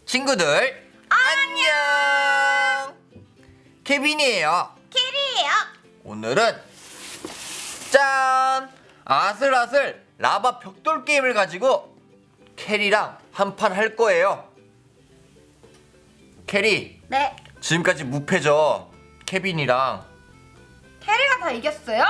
친구들 안녕. 케빈이에요. 캐리예요. 오늘은 짠! 아슬아슬 라바 벽돌 게임을 가지고 캐리랑 한판 할 거예요. 캐리, 네. 지금까지 무패죠? 케빈이랑. 캐리가 다 이겼어요?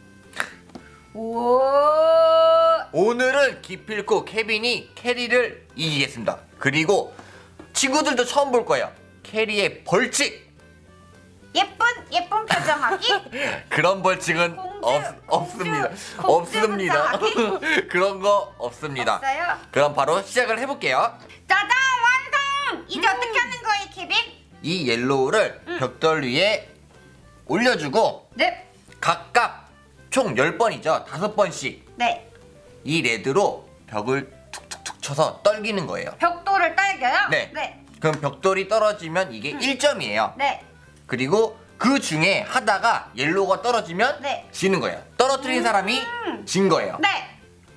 오. 오늘은 기필코 케빈이 캐리를 이기겠습니다. 그리고 친구들도 처음 볼 거예요. 캐리의 벌칙! 예쁜 표정하기? 그런 벌칙은 없습니다. 없습니다. 그런 거 없습니다. 없어요? 그럼 바로 시작을 해볼게요. 짜잔 완성! 이제 어떻게 하는 거예요, 케빈? 이 옐로우를 벽돌 위에 올려주고 네. 각각 총 10번이죠. 5번씩 네. 이 레드로 벽을 툭툭툭 쳐서 떨기는 거예요. 벽돌을 딸겨요? 네. 네. 그럼 벽돌이 떨어지면 이게 1점이에요. 네. 그리고 그 중에 하다가 옐로우가 떨어지면 네. 지는 거예요. 떨어뜨린 사람이 진 거예요. 네.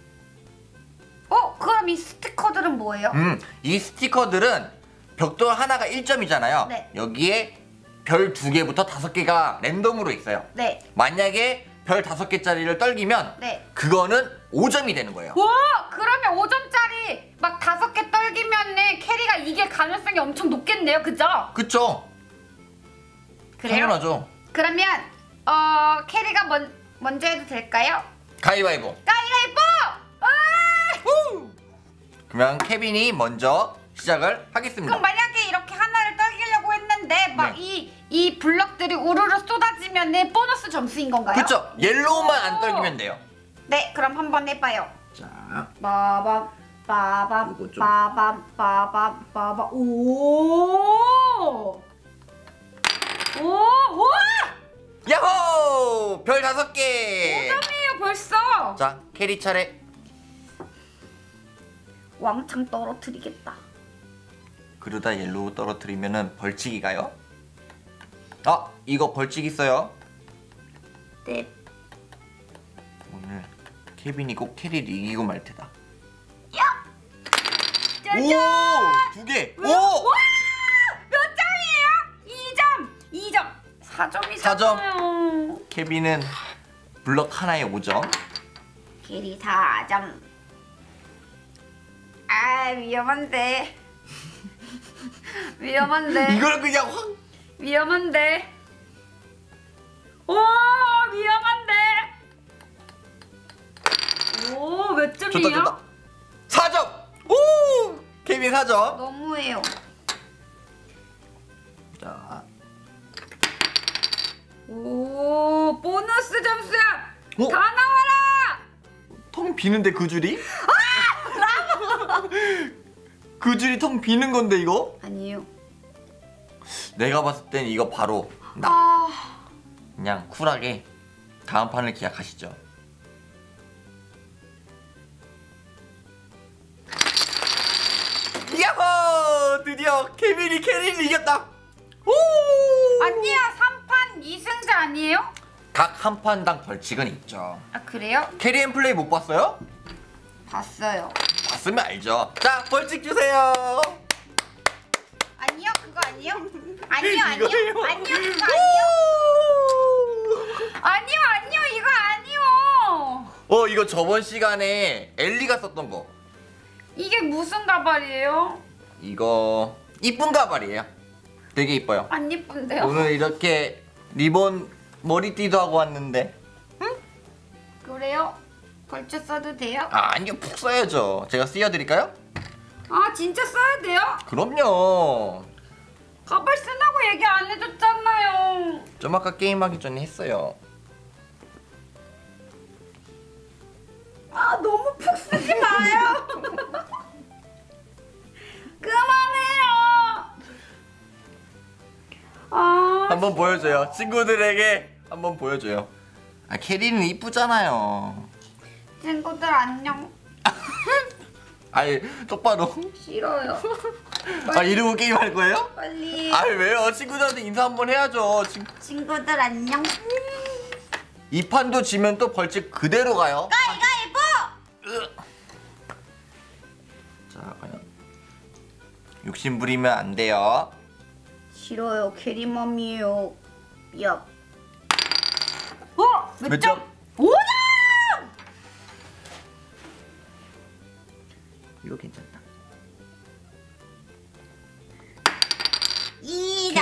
그럼 이 스티커들은 뭐예요? 이 스티커들은 벽돌 하나가 1점이잖아요. 네. 여기에 별 2개부터 5개가 랜덤으로 있어요. 네. 만약에 별 5개짜리를 떨기면 네. 그거는 5점이 되는 거예요. 와, 그러면 5점짜리 막 5개 떨기면은 캐리가 이길 가능성이 엄청 높겠네요, 그죠? 그쵸? 그래요? 당연하죠. 그러면 캐리가 먼저 해도 될까요? 가위바위보. 가위바위보! 그러면 케빈이 먼저 시작을 하겠습니다. 그럼 만약에 이렇게 하나를 떨기려고 했는데 막 네. 이 블럭들이 우르르 쏟아지면은 보너스 점수인 건가요? 그쵸? 옐로우만 안 떨기면 돼요. 네, 그럼 한번 해봐요. 자, 빠밤 빠밤 이거 좀- 빠밤 빠밤 오! 오! 와! 야호! 별 5개! 5점이에요 벌써. 자, 캐리 차례. 왕창 떨어뜨리겠다. 그러다 옐로우 떨어뜨리면은 벌칙이 가요? 아, 이거 벌칙 있어요. 네. 오늘 케빈이 꼭 캐리를 이기고 말 테다. 야! 짜잔! 오! 2개! 오! 와! 몇 점이에요? 2점. 4점이잖아요. 4점. 케빈은 블럭 하나에 5점. 길이 4점. 아, 위험한데. 위험한데. 이걸 그냥 확! 위험한데. 오, 위험한데. 오, 몇 점이에요? 좋다. 4점! 오! 케빈 4점. 너무해요. 자, 오, 보너스 점수야. 오? 다 나와라. 텅 비는데 그 줄이? 그 줄이 텅 비는 건데 이거? 아니에요. 내가 봤을 땐 이거 바로 나. 아, 그냥 쿨하게 다음 판을 기약하시죠. 야호! 드디어 케빈이 캐리를 이겼다. 오! 아니야. 3판 2승자 아니에요? 각 한 판당 벌칙은 있죠. 아, 그래요? 캐리 앤 플레이 못 봤어요? 봤어요. 봤으면 알죠. 자, 벌칙 주세요. 아니요, 그거 아니요. 아니요, 아니요. 이거예요. 아니요, 그거 아니요. 아니요, 이거 아니요. 이거 저번 시간에 엘리가 썼던 거. 이게 무슨 가발이에요? 이거 이쁜 가발이에요. 되게 이뻐요. 안 예쁜데요? 오늘 이렇게 리본 머리띠도 하고 왔는데. 그래요? 벌써 써도 돼요? 아니요, 푹 써야죠. 제가 쓰여드릴까요? 아, 진짜 써야 돼요? 그럼요. 가발 쓰라고 얘기 안 해줬잖아요. 좀 아까 게임하기 전에 했어요. 아, 너무 푹 쓰지 마요. 그만해요. 아, 한번 보여줘요. 친구들에게 한번 보여줘요. 아, 캐리는 이쁘잖아요. 친구들 안녕. 아니, 똑바로. 싫어요. 아, 이러고 게임 할 거예요? 빨리. 아니, 왜요? 친구들한테 인사 한번 해야죠. 친구들 안녕. 이 판도 지면 또 벌칙 그대로 가요. 가위바위보. 자, 과연 욕심 부리면 안 돼요. 싫어요. 캐리맘이에요. 야. 몇 점? 5점! 이거 괜찮다. 2점.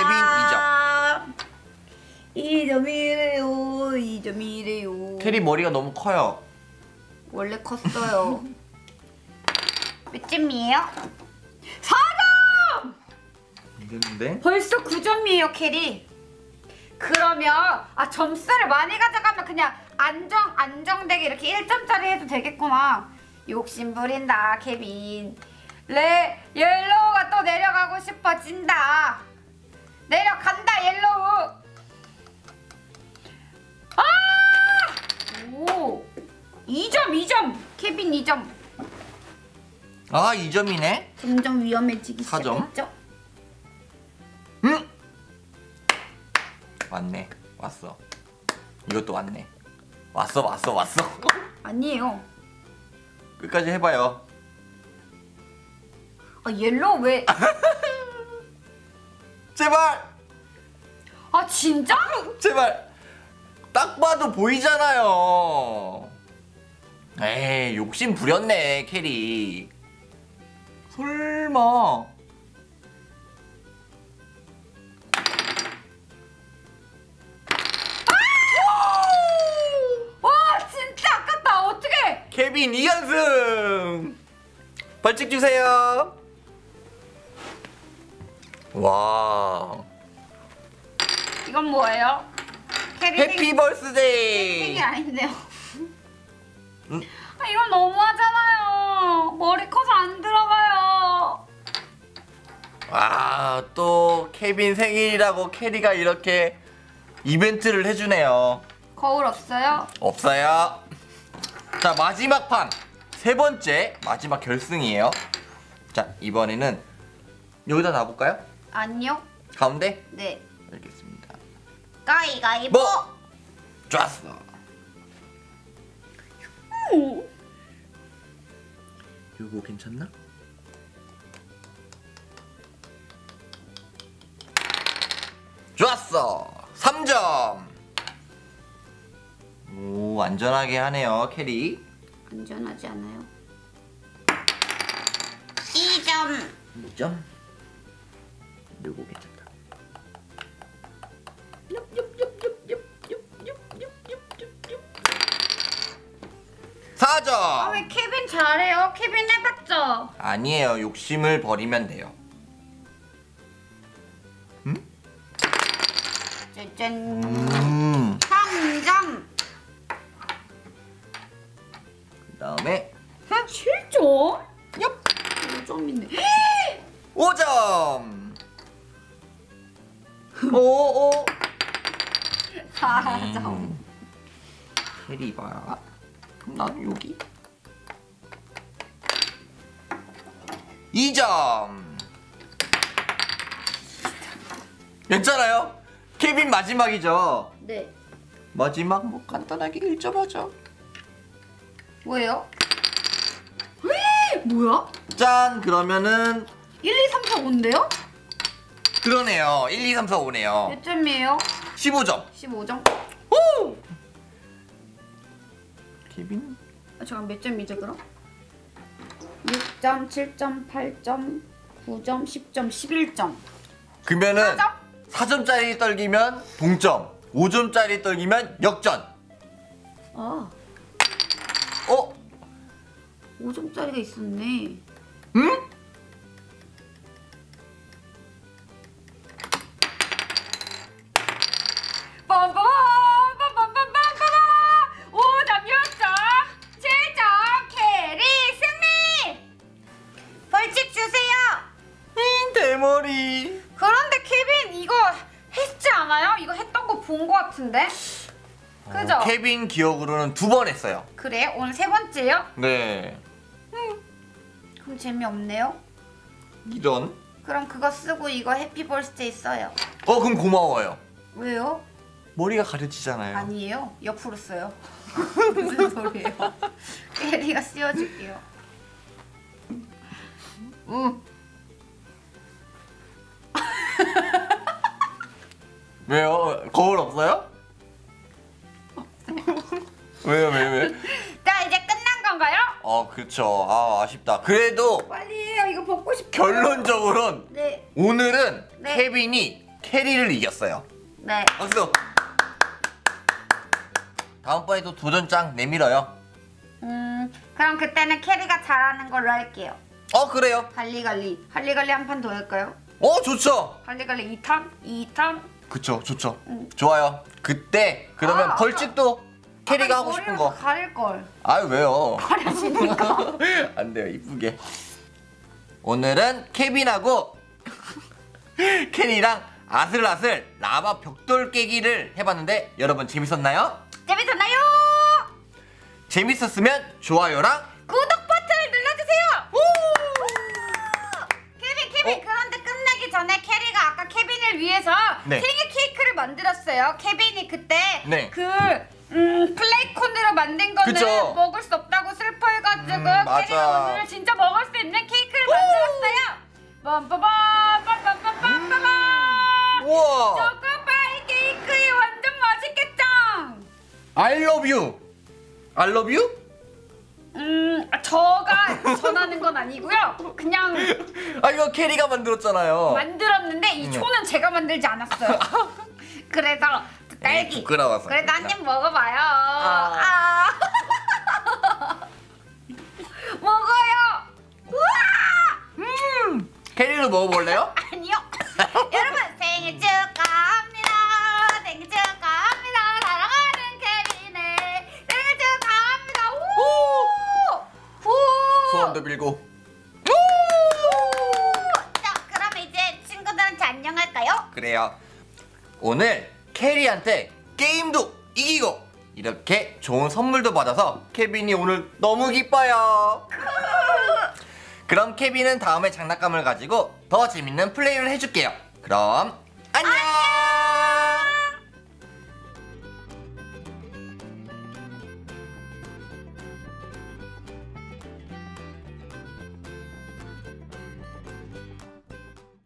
케빈 2점이래요. 2점이래요. 캐리 머리가 너무 커요. 원래 컸어요. 몇 점이에요? 4점! 이겼는데? 벌써 9점이에요, 캐리. 그러면 점수를 많이 가져가면 그냥 안정되게 이렇게 1점짜리 해도 되겠구나. 욕심 부린다, 케빈. 옐로우가 또 내려가고 싶어진다. 내려간다, 옐로우. 오! 2점. 케빈 2점. 아, 2점이네? 점점 위험해지기 4점? 시작했죠? 왔네. 왔어. 이것도 왔네. 왔어. 아니에요. 끝까지 해봐요. 옐로우 왜? 제발! 진짜? 제발! 딱 봐도 보이잖아요. 에이, 욕심 부렸네, 캐리. 설마. 진짜 아깝다. 어떡해? 케빈 2연승! 벌칙 주세요. 와. 이건 뭐예요? 캐리 해피 버스데이! 생일 아닌데요. 응? 이건 너무하잖아요. 머리 커서 안 들어가요. 아, 또 케빈 생일이라고 캐리가 이렇게 이벤트를 해주네요. 거울 없어요? 없어요. 자, 마지막 판. 세 번째 마지막 결승이에요. 자, 이번에는 여기다 놔볼까요? 아니요. 가운데? 네. 알겠습니다. 가위가위보. 뭐? 좋았어. 이거 괜찮나? 좋았어. 3점. 오, 안전하게 하네요, 캐리. 안전하지 않아요? 2점. 2점. 이거 괜찮다. 4점. 왜 케빈 잘해요? 케빈 해봤죠? 아니에요. 욕심을 버리면 돼요. 짜잔. 3점. 그다음에 7점? 얍. 5점이네. 5점. 오. 4점. 캐리 봐라. 그럼 나는 여기. 2점. 괜찮아요? 케빈 마지막이죠? 네. 마지막 뭐 간단하게 1점 하죠. 뭐예요? 뭐야? 짠! 그러면은 1, 2, 3, 4, 5인데요? 그러네요. 1, 2, 3, 4, 5네요. 몇 점이에요? 15점. 15점. 오! 케빈? 잠깐 몇 점이죠 그럼? 6점, 7점, 8점, 9점, 10점, 11점. 그러면은 4점? 4점짜리 떨기면 동점, 5점짜리 떨기면 역전. 아, 어? 5점짜리가 있었네. 응? 빰빰빰빰빰빰빰빰 5점, 6점, 7점, 캐리 승리! 벌칙 주세요! 대머리. 그런데 케빈 이거 했지 않아요? 이거 했던 거 본 거 같은데? 그죠? 케빈 기억으로는 2번 했어요. 그래? 오늘 세 번째요? 네. 그럼 재미없네요? 이런. 그럼 그거 쓰고 이거 해피 벌스데이 써요. 그럼 고마워요. 왜요? 머리가 가려지잖아요. 아니에요. 옆으로 써요. 무슨 소리예요? 캐리가 씌워줄게요. 왜요? 거울 없어요? 왜요? 왜? 자, 이제 끝난 건가요? 그쵸. 아쉽다. 그래도 빨리 해요. 이거 벗고 싶어. 결론적으로는 네. 오늘은 네. 케빈이 캐리를 이겼어요. 네. 박수. 다음번에도 도전장 내밀어요. 그럼 그때는 캐리가 잘하는 걸로 할게요. 그래요. 할리갈리 한 판 더 할까요? 좋죠. 할리갈리 2탄? 2탄? 그쵸, 좋죠. 좋아요. 그때 그러면 벌칙도 캐리가 하고 싶은 거. 가릴 걸. 아유, 왜요? 가려지니까. 안 돼요, 이쁘게. 오늘은 케빈하고 캐리랑 아슬아슬 라바 벽돌 깨기를 해봤는데 여러분 재밌었나요? 재밌었나요? 재밌었으면 좋아요랑 구독 버튼을 눌러주세요. 케빈 그런데 끝나기 전에 캐리가 아까 케빈을 위해서 네. 생일 케이크를 만들었어요. 케빈이 그때 네. 플레이콘으로 만든 거는 그쵸. 먹을 수 없다고 슬퍼해가지고 맞아. 캐리가 오늘 진짜 먹을 수 있는 케이크를 만들었어요. 빰빠밤 우와. 초코파이 케이크 완전 맛있겠죠? I love you. I love you? 저가 전하는 건 아니고요. 그냥 이거 캐리가 만들었잖아요. 만들었는데 이 초는 제가 만들지 않았어요. 그래서 딸기. 부끄러워서. 그래도 한 입 먹어봐요. 먹어요. 우와! 캐리도 먹어볼래요? 아니요. 여러분 생일 축하합니다. 생일 축하합니다. 사랑하는 케빈의 생일 축하합니다. 우! 소원도 빌고. 자, 그럼 이제 친구들한테 안녕할까요? 그래요. 오늘 캐리한테 게임도 이기고 이렇게 좋은 선물도 받아서 케빈이 오늘 너무 기뻐요. 그럼 케빈은 다음에 장난감을 가지고 더 재밌는 플레이를 해줄게요. 그럼 안녕.